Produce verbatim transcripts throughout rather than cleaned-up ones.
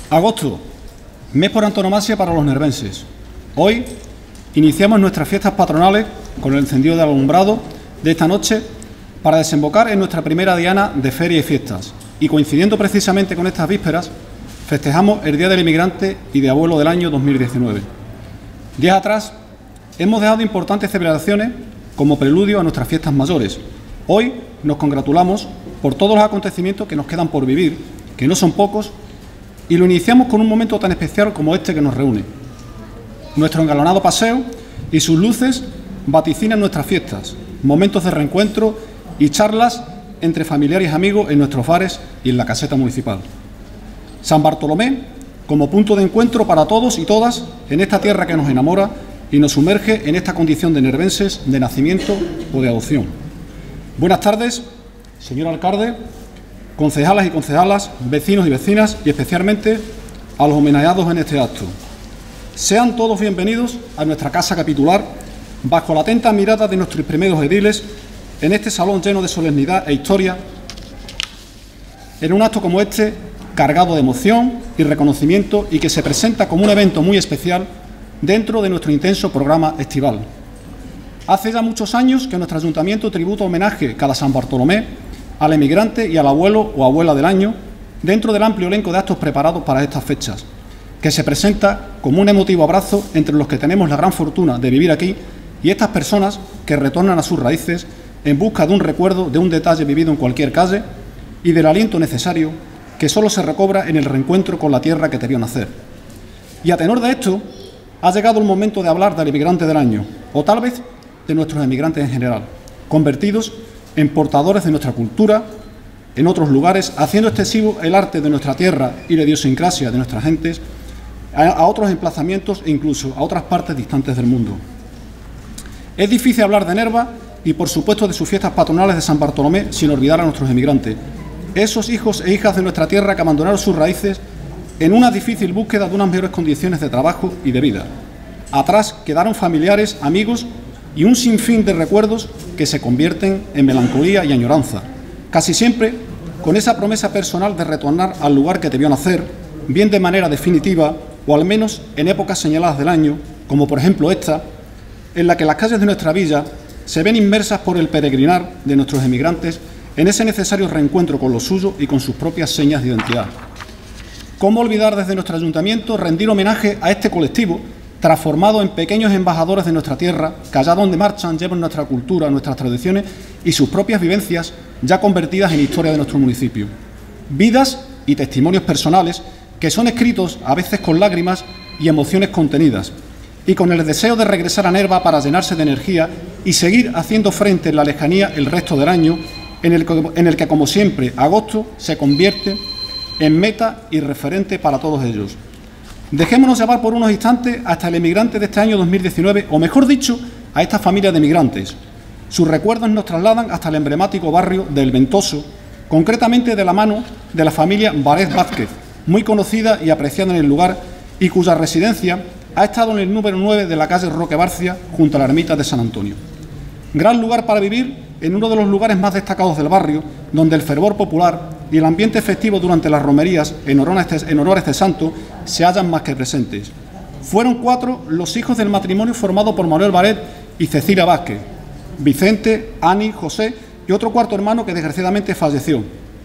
Agosto, mes por antonomasia para los nervenses. Hoy iniciamos nuestras fiestas patronales con el encendido del alumbrado de esta noche para desembocar en nuestra primera diana de feria y fiestas. Y coincidiendo precisamente con estas vísperas, festejamos el Día del Inmigrante y de Abuelo del año dos mil diecinueve. Días atrás hemos dejado importantes celebraciones como preludio a nuestras fiestas mayores. Hoy nos congratulamos por todos los acontecimientos que nos quedan por vivir, que no son pocos, y lo iniciamos con un momento tan especial como este que nos reúne. Nuestro engalonado paseo y sus luces vaticinan nuestras fiestas, momentos de reencuentro y charlas entre familiares y amigos en nuestros bares y en la caseta municipal. San Bartolomé como punto de encuentro para todos y todas en esta tierra que nos enamora y nos sumerge en esta condición de nervenses de nacimiento o de adopción. Buenas tardes, señor alcalde, concejalas y concejalas, vecinos y vecinas y especialmente a los homenajeados en este acto. Sean todos bienvenidos a nuestra casa capitular bajo la atenta mirada de nuestros primeros ediles en este salón lleno de solemnidad e historia, en un acto como este cargado de emoción y reconocimiento y que se presenta como un evento muy especial dentro de nuestro intenso programa estival. Hace ya muchos años que nuestro ayuntamiento tributa homenaje cada San Bartolomé al emigrante y al abuelo o abuela del año dentro del amplio elenco de actos preparados para estas fechas, que se presenta como un emotivo abrazo entre los que tenemos la gran fortuna de vivir aquí y estas personas que retornan a sus raíces en busca de un recuerdo de un detalle vivido en cualquier calle y del aliento necesario que solo se recobra en el reencuentro con la tierra que te vio nacer. Y a tenor de esto, ha llegado el momento de hablar del emigrante del año, o tal vez de nuestros emigrantes en general, convertidos en portadores de nuestra cultura en otros lugares, haciendo extensivo el arte de nuestra tierra y la idiosincrasia de nuestras gentes a, a otros emplazamientos e incluso a otras partes distantes del mundo. Es difícil hablar de Nerva y, por supuesto, de sus fiestas patronales de San Bartolomé sin olvidar a nuestros emigrantes, esos hijos e hijas de nuestra tierra que abandonaron sus raíces en una difícil búsqueda de unas mejores condiciones de trabajo y de vida. Atrás quedaron familiares, amigos y un sinfín de recuerdos que se convierten en melancolía y añoranza, casi siempre con esa promesa personal de retornar al lugar que te vio nacer, bien de manera definitiva o al menos en épocas señaladas del año, como por ejemplo esta, en la que las calles de nuestra villa se ven inmersas por el peregrinar de nuestros emigrantes en ese necesario reencuentro con lo suyo y con sus propias señas de identidad. ¿Cómo olvidar desde nuestro ayuntamiento rendir homenaje a este colectivo transformado en pequeños embajadores de nuestra tierra, que allá donde marchan llevan nuestra cultura, nuestras tradiciones y sus propias vivencias ya convertidas en historia de nuestro municipio? Vidas y testimonios personales que son escritos a veces con lágrimas y emociones contenidas y con el deseo de regresar a Nerva para llenarse de energía y seguir haciendo frente en la lejanía el resto del año, en el que, en el que como siempre, agosto se convierte en meta y referente para todos ellos. Dejémonos llevar por unos instantes hasta el emigrante de este año dos mil diecinueve, o mejor dicho, a esta familia de emigrantes. Sus recuerdos nos trasladan hasta el emblemático barrio del Ventoso, concretamente de la mano de la familia Varés Vázquez, muy conocida y apreciada en el lugar y cuya residencia ha estado en el número nueve de la calle Roque Barcia, junto a la ermita de San Antonio. Gran lugar para vivir en uno de los lugares más destacados del barrio, donde el fervor popular y el ambiente festivo durante las romerías en honor a este, en honor a este santo se hallan más que presentes. Fueron cuatro los hijos del matrimonio formado por Manuel Varés y Cecilia Vázquez, Vicente, Ani, José y otro cuarto hermano que desgraciadamente falleció.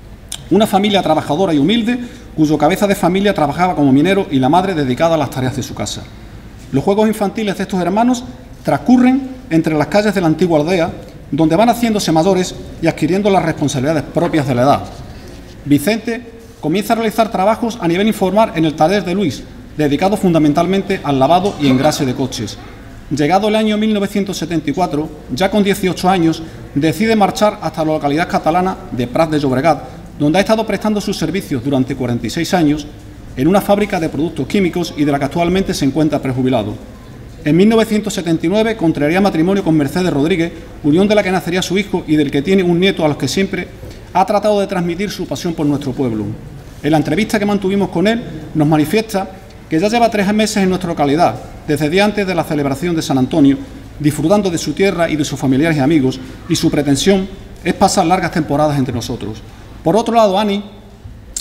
Una familia trabajadora y humilde, cuyo cabeza de familia trabajaba como minero y la madre dedicada a las tareas de su casa. Los juegos infantiles de estos hermanos transcurren entre las calles de la antigua aldea, donde van haciéndose mayores y adquiriendo las responsabilidades propias de la edad. Vicente comienza a realizar trabajos a nivel informal en el taller de Luis, dedicado fundamentalmente al lavado y engrase de coches. Llegado el año mil novecientos setenta y cuatro, ya con dieciocho años, decide marchar hasta la localidad catalana de Prat de Llobregat, donde ha estado prestando sus servicios durante cuarenta y seis años en una fábrica de productos químicos y de la que actualmente se encuentra prejubilado. En mil novecientos setenta y nueve contraería matrimonio con Mercedes Rodríguez, unión de la que nacería su hijo y del que tiene un nieto a los que siempre ha tratado de transmitir su pasión por nuestro pueblo. En la entrevista que mantuvimos con él nos manifiesta que ya lleva tres meses en nuestra localidad, desde días antes de la celebración de San Antonio, disfrutando de su tierra y de sus familiares y amigos, y su pretensión es pasar largas temporadas entre nosotros. Por otro lado, Ani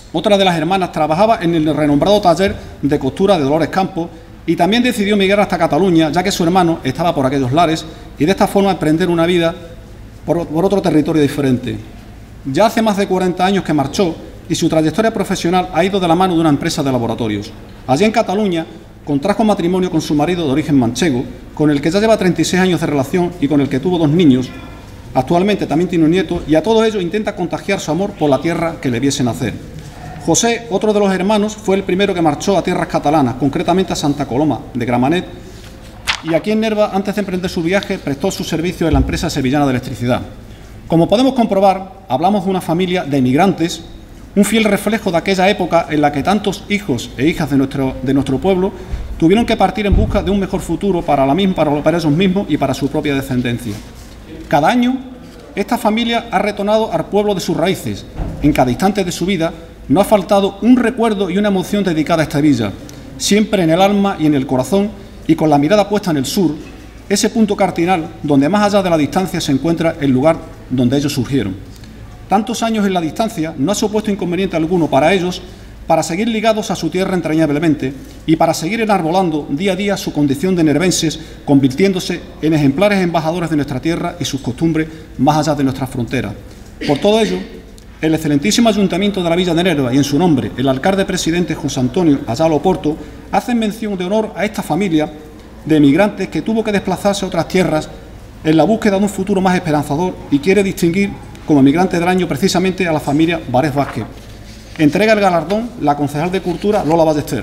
otra de las hermanas, trabajaba en el renombrado taller de costura de Dolores Campos y también decidió emigrar hasta Cataluña, ya que su hermano estaba por aquellos lares, y de esta forma emprender una vida por, por otro territorio diferente. Ya hace más de cuarenta años que marchó y su trayectoria profesional ha ido de la mano de una empresa de laboratorios. Allí en Cataluña contrajo matrimonio con su marido de origen manchego, con el que ya lleva treinta y seis años de relación y con el que tuvo dos niños. Actualmente también tiene un nieto y a todo ello intenta contagiar su amor por la tierra que le viese nacer. José, otro de los hermanos, fue el primero que marchó a tierras catalanas, concretamente a Santa Coloma de Gramenet, y aquí en Nerva, antes de emprender su viaje, prestó su servicio en la empresa sevillana de electricidad. Como podemos comprobar, hablamos de una familia de emigrantes, un fiel reflejo de aquella época en la que tantos hijos e hijas de nuestro, de nuestro pueblo tuvieron que partir en busca de un mejor futuro para, la misma, para, para ellos mismos y para su propia descendencia. Cada año, esta familia ha retornado al pueblo de sus raíces. En cada instante de su vida no ha faltado un recuerdo y una emoción dedicada a esta villa, siempre en el alma y en el corazón y con la mirada puesta en el sur, ese punto cardinal donde más allá de la distancia se encuentra el lugar donde ellos surgieron. Tantos años en la distancia no ha supuesto inconveniente alguno para ellos para seguir ligados a su tierra entrañablemente y para seguir enarbolando día a día su condición de nervenses, convirtiéndose en ejemplares embajadores de nuestra tierra y sus costumbres más allá de nuestras fronteras. Por todo ello, el excelentísimo Ayuntamiento de la Villa de Nerva y en su nombre el alcalde presidente José Antonio Ayala Oporto hacen mención de honor a esta familia de emigrantes que tuvo que desplazarse a otras tierras en la búsqueda de un futuro más esperanzador y quiere distinguir como emigrante del año precisamente a la familia Várez Vázquez. Entrega el galardón la concejal de Cultura Lola Ballester.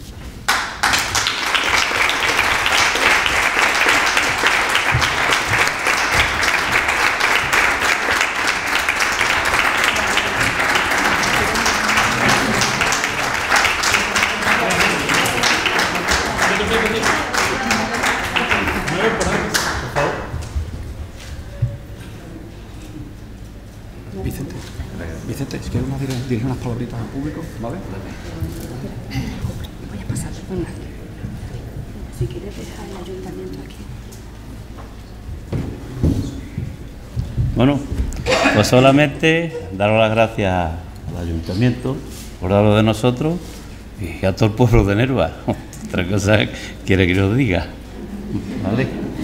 Vicente, Vicente, si quieres dirigir unas palabritas al público, ¿vale? Voy a pasar una. Si quieres dejar el ayuntamiento aquí. Bueno, pues solamente daros las gracias al ayuntamiento por darlo de nosotros y a todo el pueblo de Nerva. Otra cosa quiere que os diga, ¿vale?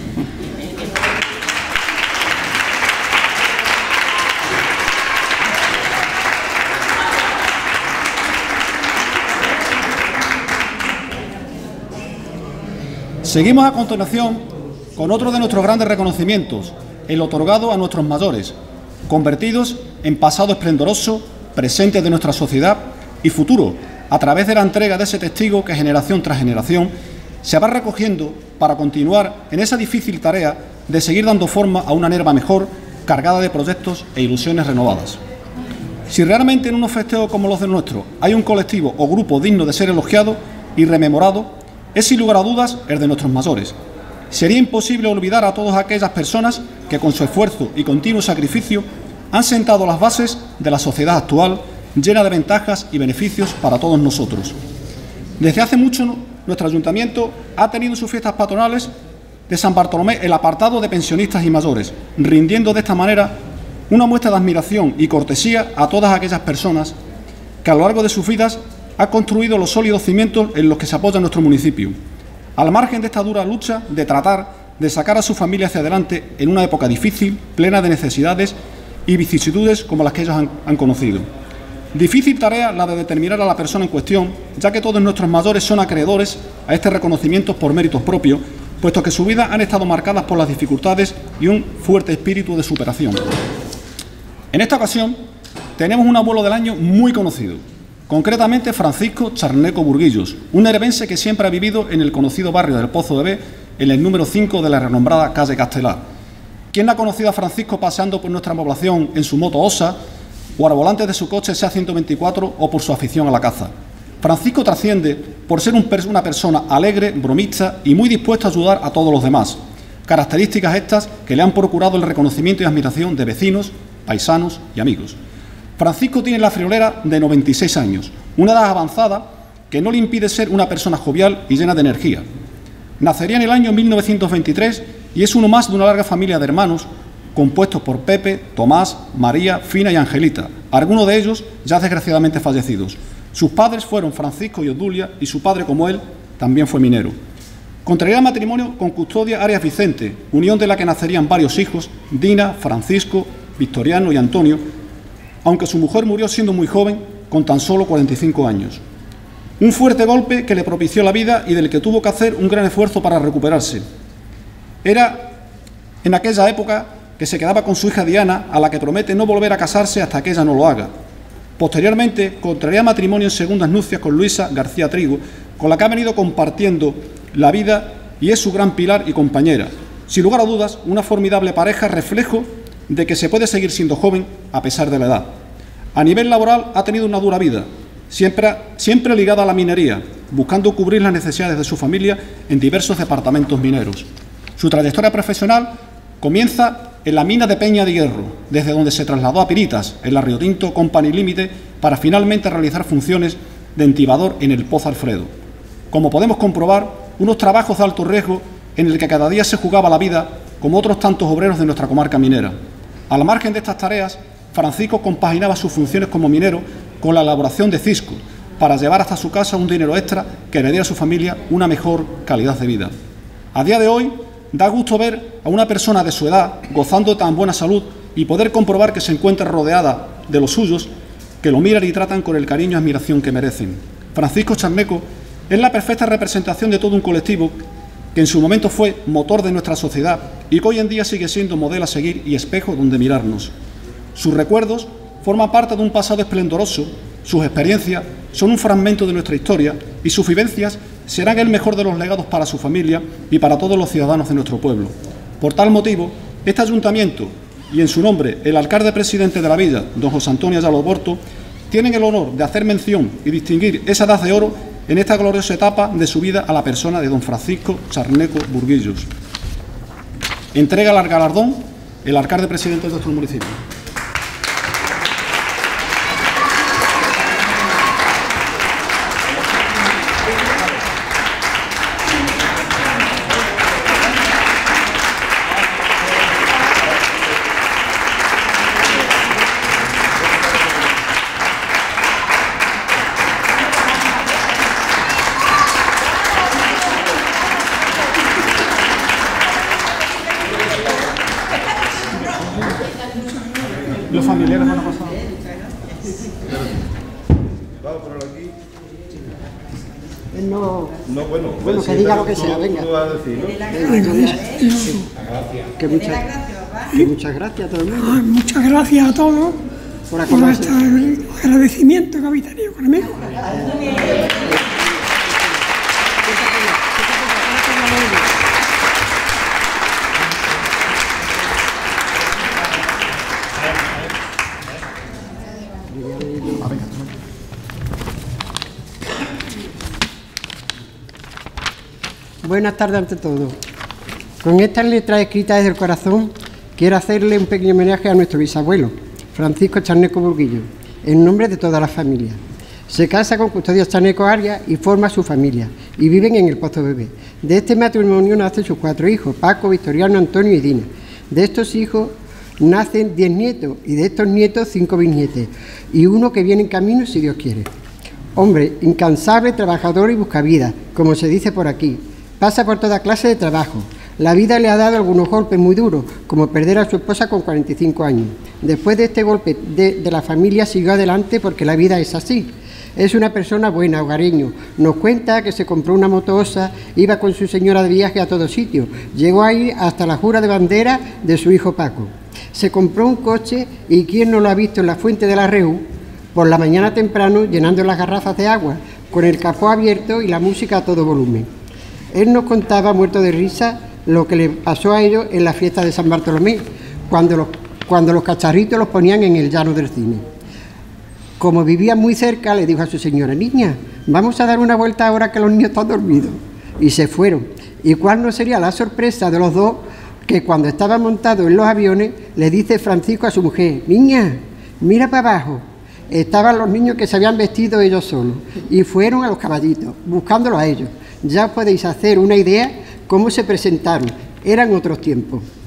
Seguimos a continuación con otro de nuestros grandes reconocimientos, el otorgado a nuestros mayores, convertidos en pasado esplendoroso, presente de nuestra sociedad y futuro, a través de la entrega de ese testigo que generación tras generación se va recogiendo para continuar en esa difícil tarea de seguir dando forma a una Nerva mejor, cargada de proyectos e ilusiones renovadas. Si realmente en unos festejos como los de nuestro hay un colectivo o grupo digno de ser elogiado y rememorado, es sin lugar a dudas el de nuestros mayores. Sería imposible olvidar a todas aquellas personas que con su esfuerzo y continuo sacrificio han sentado las bases de la sociedad actual, llena de ventajas y beneficios para todos nosotros. Desde hace mucho nuestro ayuntamiento ha tenido sus fiestas patronales de San Bartolomé el apartado de pensionistas y mayores, rindiendo de esta manera una muestra de admiración y cortesía a todas aquellas personas que a lo largo de sus vidas ha construido los sólidos cimientos en los que se apoya nuestro municipio, al margen de esta dura lucha de tratar de sacar a su familia hacia adelante en una época difícil, plena de necesidades y vicisitudes como las que ellos han, han conocido. Difícil tarea la de determinar a la persona en cuestión, ya que todos nuestros mayores son acreedores a este reconocimiento por méritos propios, puesto que su vida han estado marcadas por las dificultades y un fuerte espíritu de superación. En esta ocasión tenemos un abuelo del año muy conocido, concretamente Francisco Charneco Burguillos, un nervense que siempre ha vivido en el conocido barrio del Pozo de B, en el número cinco de la renombrada calle Castelar. ¿Quién no ha conocido a Francisco paseando por nuestra población en su moto Osa o al volante de su coche SEAT ciento veinticuatro o por su afición a la caza? Francisco trasciende por ser un pers- una persona alegre, bromista y muy dispuesta a ayudar a todos los demás, características estas que le han procurado el reconocimiento y admiración de vecinos, paisanos y amigos. Francisco tiene la friolera de noventa y seis años, una edad avanzada que no le impide ser una persona jovial y llena de energía. Nacería en el año mil novecientos veintitrés y es uno más de una larga familia de hermanos, compuestos por Pepe, Tomás, María, Fina y Angelita, algunos de ellos ya desgraciadamente fallecidos. Sus padres fueron Francisco y Obdulia y su padre, como él, también fue minero. Contraería matrimonio con Custodia Arias Vicente, unión de la que nacerían varios hijos, Dina, Francisco, Victoriano y Antonio, aunque su mujer murió siendo muy joven, con tan solo cuarenta y cinco años. Un fuerte golpe que le propició la vida y del que tuvo que hacer un gran esfuerzo para recuperarse. Era en aquella época que se quedaba con su hija Diana, a la que promete no volver a casarse hasta que ella no lo haga. Posteriormente, contraería matrimonio en segundas nupcias con Luisa García Trigo, con la que ha venido compartiendo la vida y es su gran pilar y compañera. Sin lugar a dudas, una formidable pareja, reflejo de que se puede seguir siendo joven a pesar de la edad. A nivel laboral ha tenido una dura vida, siempre, siempre ligada a la minería, buscando cubrir las necesidades de su familia en diversos departamentos mineros. Su trayectoria profesional comienza en la mina de Peña de Hierro, desde donde se trasladó a Piritas, en la Río Tinto Company Limited, para finalmente realizar funciones de entibador en el Pozo Alfredo. Como podemos comprobar, unos trabajos de alto riesgo en el que cada día se jugaba la vida, como otros tantos obreros de nuestra comarca minera. Al margen de estas tareas, Francisco compaginaba sus funciones como minero con la elaboración de cisco, para llevar hasta su casa un dinero extra que le diera a su familia una mejor calidad de vida. A día de hoy, da gusto ver a una persona de su edad gozando de tan buena salud y poder comprobar que se encuentra rodeada de los suyos, que lo miran y tratan con el cariño y admiración que merecen. Francisco Charneco es la perfecta representación de todo un colectivo que en su momento fue motor de nuestra sociedad y que hoy en día sigue siendo modelo a seguir y espejo donde mirarnos. Sus recuerdos forman parte de un pasado esplendoroso, sus experiencias son un fragmento de nuestra historia y sus vivencias serán el mejor de los legados para su familia y para todos los ciudadanos de nuestro pueblo. Por tal motivo, este ayuntamiento y en su nombre el alcalde presidente de la villa, don José Antonio Ayala Oporto, tienen el honor de hacer mención y distinguir esa edad de oro en esta gloriosa etapa de su vida a la persona de don Francisco Charneco Burguillos. Entrega el galardón el alcalde presidente de nuestro municipio. Los familiares van a pasar. Vamos a ponerlo aquí. Él no... No, bueno, Bueno, que diga lo que sea, venga. Tú vas a decir, ¿no? Que muchas, que muchas gracias a todo el mundo. Ah, muchas gracias a todos Por por acordarse. este agradecimiento que habéis tenido conmigo. Buenas tardes ante todo. Con estas letras escritas desde el corazón, quiero hacerle un pequeño homenaje a nuestro bisabuelo, Francisco Charneco Burguillo, en nombre de toda la familia. Se casa con Custodio Charneco Arias y forma su familia, y viven en el Pozo Bebé. De este matrimonio nacen sus cuatro hijos, Paco, Victoriano, Antonio y Dina. De estos hijos nacen diez nietos, y de estos nietos cinco bisnietos, y uno que viene en camino si Dios quiere. Hombre incansable, trabajador y buscavidas, como se dice por aquí. Pasa por toda clase de trabajo. La vida le ha dado algunos golpes muy duros, como perder a su esposa con cuarenta y cinco años. Después de este golpe de, de la familia siguió adelante porque la vida es así. Es una persona buena, hogareño. Nos cuenta que se compró una moto Osa, iba con su señora de viaje a todo sitio. Llegó a ir hasta la jura de bandera de su hijo Paco. Se compró un coche y ¿quién no lo ha visto en la fuente de la Reu? Por la mañana temprano llenando las garrafas de agua, con el capó abierto y la música a todo volumen. Él nos contaba, muerto de risa, lo que le pasó a ellos en la fiesta de San Bartolomé, cuando los, cuando los cacharritos los ponían en el llano del cine. Como vivía muy cerca, le dijo a su señora: niña, vamos a dar una vuelta ahora que los niños están dormidos. Y se fueron. ¿Y cuál no sería la sorpresa de los dos? Que cuando estaban montados en los aviones, le dice Francisco a su mujer: niña, mira para abajo. Estaban los niños que se habían vestido ellos solos y fueron a los caballitos, buscándolos a ellos. Ya os podéis hacer una idea cómo se presentaron. Eran otros tiempos.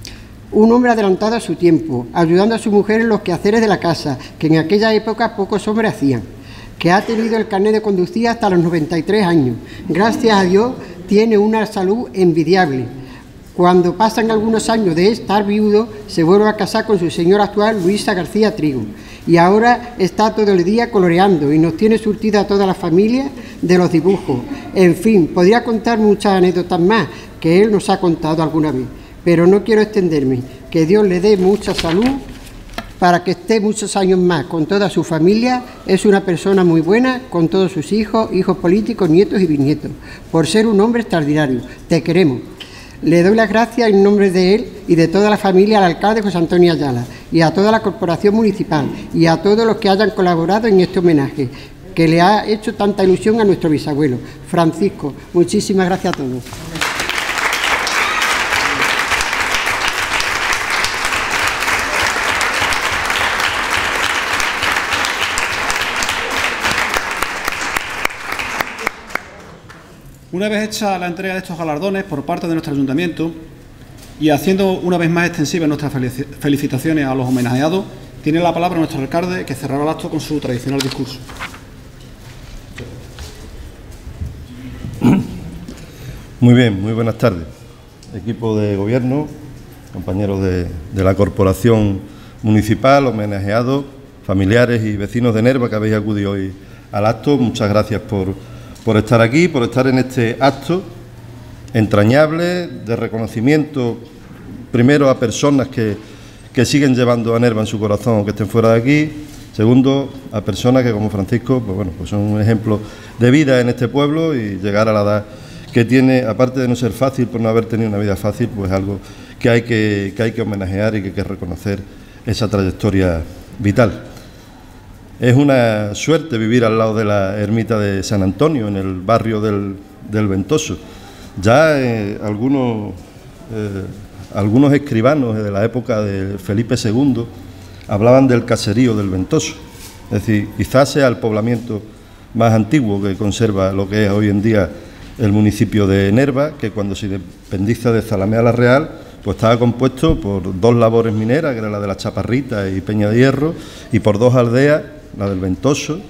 Un hombre adelantado a su tiempo, ayudando a su mujer en los quehaceres de la casa, que en aquella época pocos hombres hacían, que ha tenido el carnet de conducir hasta los noventa y tres años. Gracias a Dios tiene una salud envidiable. Cuando pasan algunos años de estar viudo, se vuelve a casar con su señora actual, Luisa García Trigo, y ahora está todo el día coloreando y nos tiene surtida a toda la familia de los dibujos. En fin, podría contar muchas anécdotas más que él nos ha contado alguna vez, pero no quiero extenderme. Que Dios le dé mucha salud para que esté muchos años más con toda su familia. Es una persona muy buena, con todos sus hijos, hijos políticos, nietos y bisnietos, por ser un hombre extraordinario. Te queremos. Le doy las gracias en nombre de él y de toda la familia al alcalde José Antonio Ayala y a toda la corporación municipal y a todos los que hayan colaborado en este homenaje que le ha hecho tanta ilusión a nuestro bisabuelo. Francisco, muchísimas gracias a todos. Una vez hecha la entrega de estos galardones por parte de nuestro ayuntamiento y haciendo una vez más extensivas nuestras felicitaciones a los homenajeados, tiene la palabra nuestro alcalde, que cerrará el acto con su tradicional discurso. Muy bien, muy buenas tardes. Equipo de gobierno, compañeros de, de la corporación municipal, homenajeados, familiares y vecinos de Nerva que habéis acudido hoy al acto, muchas gracias por... por estar aquí, por estar en este acto entrañable de reconocimiento, primero a personas que, que siguen llevando a Nerva en su corazón, aunque estén fuera de aquí, segundo a personas que como Francisco, pues bueno, pues son un ejemplo de vida en este pueblo y llegar a la edad que tiene, aparte de no ser fácil por no haber tenido una vida fácil, pues algo que hay que, que, hay que homenajear y que hay que reconocer esa trayectoria vital. Es una suerte vivir al lado de la ermita de San Antonio, en el barrio del, del Ventoso. Ya eh, algunos, eh, algunos escribanos de la época de Felipe segundo hablaban del caserío del Ventoso. Es decir, quizás sea el poblamiento más antiguo que conserva lo que es hoy en día el municipio de Nerva, que cuando se independiza de Zalamea la Real, pues estaba compuesto por dos labores mineras, que era la de la Chaparrita y Peña de Hierro, y por dos aldeas, la del Ventoso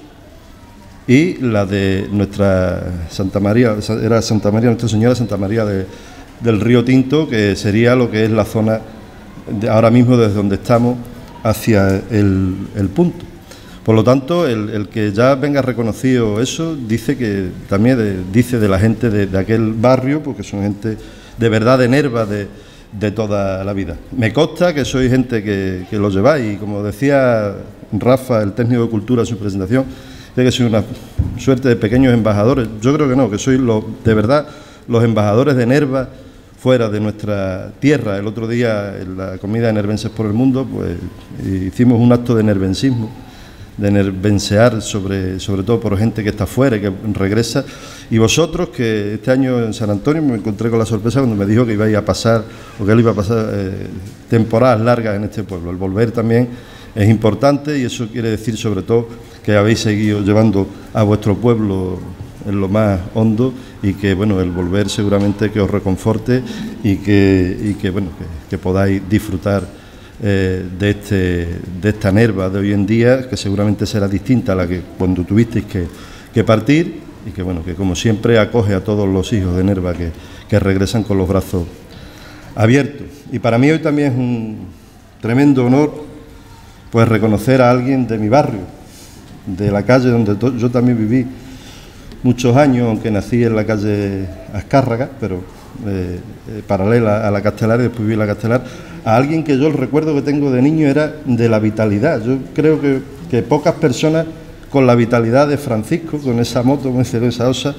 y la de nuestra Santa María, era Santa María, Nuestra Señora Santa María de, del Río Tinto, que sería lo que es la zona de, ahora mismo desde donde estamos hacia el, el punto. Por lo tanto, el, el que ya venga reconocido eso, dice que también de, dice de la gente de, de aquel barrio, porque son gente de verdad de Nerva, de, de toda la vida. Me consta que sois gente que, que lo lleváis, y como decía Rafa, el técnico de Cultura, en su presentación, dice que sois una suerte de pequeños embajadores. Yo creo que no, que sois lo, de verdad los embajadores de Nerva fuera de nuestra tierra. El otro día, en la comida de Nervenses por el Mundo, pues hicimos un acto de nervensismo, de nervensear sobre, sobre todo por gente que está fuera y que regresa. Y vosotros, que este año en San Antonio me encontré con la sorpresa cuando me dijo que ibais a pasar, o que él iba a pasar eh, temporadas largas en este pueblo. El volver también es importante, y eso quiere decir sobre todo que habéis seguido llevando a vuestro pueblo en lo más hondo, y que bueno, el volver seguramente que os reconforte y que, y que bueno, que, que podáis disfrutar eh, de, este, de esta Nerva de hoy en día, que seguramente será distinta a la que cuando tuvisteis que, que partir, y que bueno, que como siempre acoge a todos los hijos de Nerva que, que regresan con los brazos abiertos. Y para mí hoy también es un tremendo honor pues reconocer a alguien de mi barrio, de la calle donde yo también viví muchos años, aunque nací en la calle Azcárraga, pero eh, eh, paralela a la Castelar, y después viví en la Castelar, a alguien que yo el recuerdo que tengo de niño era de la vitalidad. Yo creo que, que pocas personas con la vitalidad de Francisco, con esa moto, con esa osa,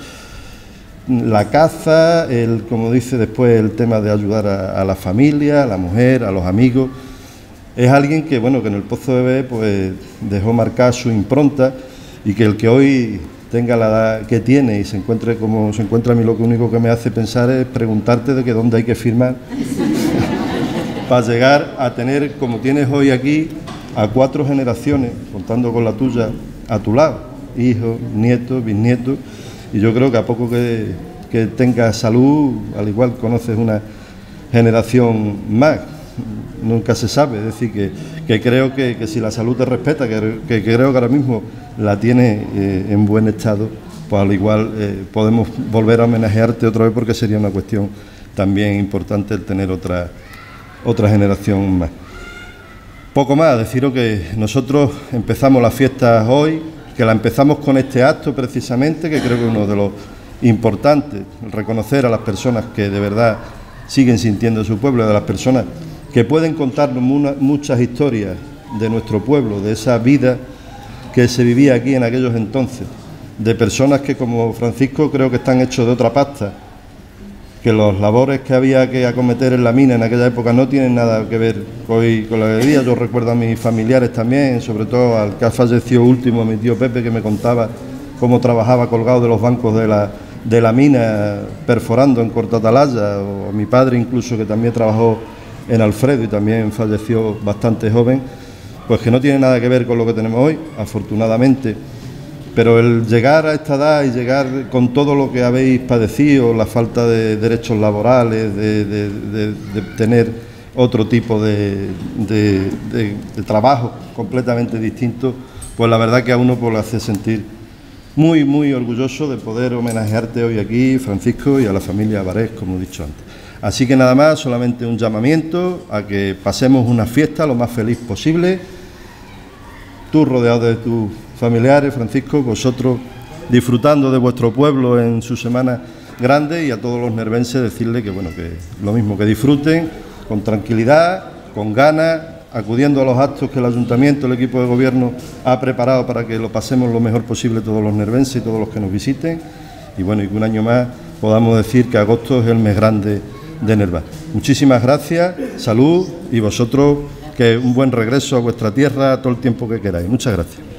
la caza, el, como dice después, el tema de ayudar a, a la familia, a la mujer, a los amigos. Es alguien que, bueno, que en el Pozo de Bé pues dejó marcar su impronta, y que el que hoy tenga la edad que tiene y se encuentre como se encuentra, a mí lo único que me hace pensar es preguntarte de que dónde hay que firmar para llegar a tener, como tienes hoy aquí, a cuatro generaciones, contando con la tuya, a tu lado, hijos, nietos, bisnietos, y yo creo que a poco que, que tengas salud, al igual conoces una generación más. nunca se sabe. Es decir, que, que creo que, que si la salud te respeta, que, que creo que ahora mismo la tiene eh, en buen estado, pues al igual eh, podemos volver a homenajearte otra vez, porque sería una cuestión también importante el tener otra, otra generación más. Poco más, deciros que nosotros empezamos las fiestas hoy, que la empezamos con este acto precisamente, que creo que es uno de los importantes, reconocer a las personas que de verdad siguen sintiendo su pueblo, de las personas que pueden contarnos una, muchas historias de nuestro pueblo, de esa vida que se vivía aquí en aquellos entonces, de personas que, como Francisco, creo que están hechos de otra pasta, que los labores que había que acometer en la mina en aquella época no tienen nada que ver hoy con la de día. Yo recuerdo a mis familiares también, sobre todo al que ha fallecido último, a mi tío Pepe, que me contaba cómo trabajaba colgado de los bancos de la, de la mina, perforando en Cortatalaya, o a mi padre incluso, que también trabajó en Alfredo y también falleció bastante joven, pues que no tiene nada que ver con lo que tenemos hoy, afortunadamente. Pero el llegar a esta edad y llegar con todo lo que habéis padecido, la falta de derechos laborales, de, de, de, de tener otro tipo de, de, de, de trabajo completamente distinto, pues la verdad que a uno pues, le hace sentir muy, muy orgulloso de poder homenajearte hoy aquí, Francisco, y a la familia Barés, como he dicho antes. Así que nada más, solamente un llamamiento a que pasemos una fiesta lo más feliz posible. Tú rodeado de tus familiares, Francisco, vosotros disfrutando de vuestro pueblo en su semana grande, y a todos los nervenses decirle que, bueno, que lo mismo, que disfruten con tranquilidad, con ganas, acudiendo a los actos que el Ayuntamiento, el equipo de gobierno ha preparado para que lo pasemos lo mejor posible todos los nervenses y todos los que nos visiten, y bueno, y que un año más podamos decir que agosto es el mes grande de Nerva. Muchísimas gracias, salud, y vosotros que un buen regreso a vuestra tierra todo el tiempo que queráis. Muchas gracias.